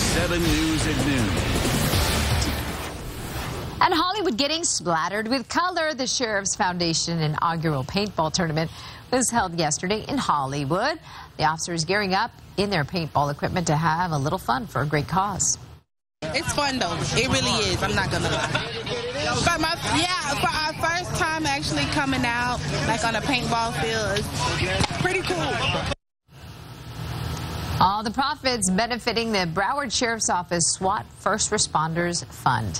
7 News at noon. And Hollywood getting splattered with color. The Sheriff's Foundation inaugural paintball tournament was held yesterday in Hollywood. The officers gearing up in their paintball equipment to have a little fun for a great cause. It's fun though. It really is. I'm not gonna lie. For our first time actually coming out, like on a paintball field, it's pretty cool. All the profits benefiting the Broward Sheriff's Office SWAT First Responders Fund.